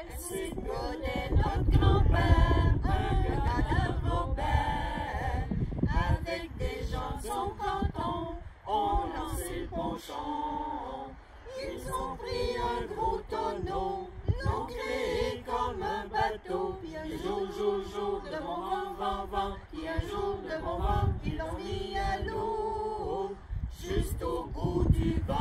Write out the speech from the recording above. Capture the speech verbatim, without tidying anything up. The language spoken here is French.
C'est Godet, notre grand-père, un gars de Robert. Avec des gens de son canton, on lancé le Ponchon. Ils ont pris un gros tonneau, l'ont créé comme un bateau. Puis un jour, jour, jour, de bon vent, vent, vent. Puis un jour, de bon vent, ils l'ont mis à l'eau. Juste au bout du vent.